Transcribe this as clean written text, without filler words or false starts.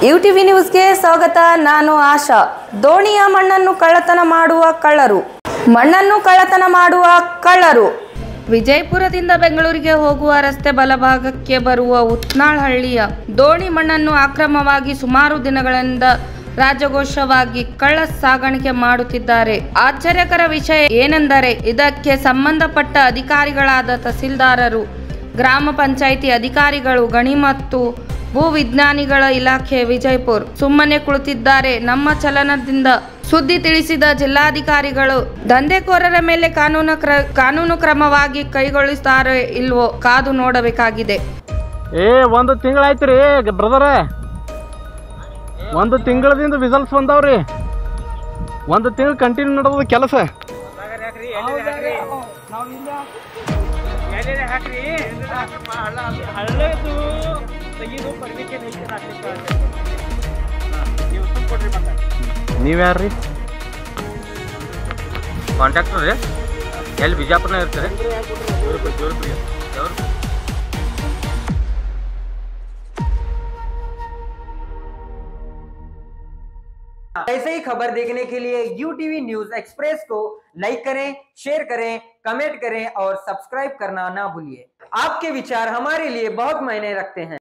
UTV ನ್ಯೂಸ್ಗೆ ಸ್ವಾಗತ. ನಾನು ಆಶಾ. ದೋಣಿಯ ಮಣ್ಣನ್ನು ಕಳ್ಳತನ ಮಾಡುವ ಕಳ್ಳರು ವಿಜಯಪುರದಿಂದ ಬೆಂಗಳೂರಿಗೆ ಹೋಗುವ ರಸ್ತೆ ಬಲಭಾಗಕ್ಕೆ ಬರುವ ಉತ್ನಾಳಹಳ್ಳಿಯ ದೋಣಿ ಮಣ್ಣನ್ನು ಅಕ್ರಮವಾಗಿ ಸುಮಾರು ದಿನಗಳಿಂದ ರಾಜಘೋಷವಾಗಿ ಕಳ್ಳ ಸಾಗಾಣಿಕೆ ಮಾಡುತ್ತಿದ್ದಾರೆ. ಆಶ್ಚರ್ಯಕರ ವಿಷಯ ಏನೆಂದರೆ ಇದಕ್ಕೆ ಸಂಬಂಧಪಟ್ಟ ಅಧಿಕಾರಿಗಳಾದ ತಹಸೀಲ್ದಾರರು, ಗ್ರಾಮ ಪಂಚಾಯಿತಿ ಅಧಿಕಾರಿಗಳು, ಗಣಿ ಮತ್ತು ಭೂ ವಿಜ್ಞಾನಿಗಳ ಇಲಾಖೆ ವಿಜಯಪುರ ಸುಮ್ಮನೆ ಕುಳಿತಿದ್ದಾರೆ. ನಮ್ಮ ಚಲನದಿಂದ ಸುದ್ದಿ ತಿಳಿಸಿದ ಜಿಲ್ಲಾಧಿಕಾರಿಗಳು ದಂಧೆಕೋರರ ಮೇಲೆ ಕಾನೂನು ಕ್ರಮವಾಗಿ ಕೈಗೊಳ್ಳುತ್ತಾರೆ ಇಲ್ವೋ ಕಾದು ನೋಡಬೇಕಾಗಿದೆ. ಒಂದು ತಿಂಗಳಾಯ್ತು ರೀ ಬ್ರದರ, ಒಂದು ತಿಂಗಳದಿಂದ ರಿಸಲ್ಟ್ಸ್ ಬಂದಾವ್ರಿ. ಒಂದು ತಿಂಗಳು ಕಂಟಿನ್ಯೂ ನಡೆದ ಕೆಲಸ. ನೀವ್ಯಾರ್ರಿ? ಕಾಂಟ್ಯಾಕ್ಟರ್ ರೀ. ಎಲ್ಲಿ ಬಿಜಾಪುರನ ಇರ್ತಾರೆ? ऐसे ही खबर देखने के लिए यूटीवी न्यूज एक्सप्रेस को लाइक करें, शेयर करें, कमेंट करें और सब्सक्राइब करना ना भूलिए. आपके विचार हमारे लिए बहुत मायने रखते हैं.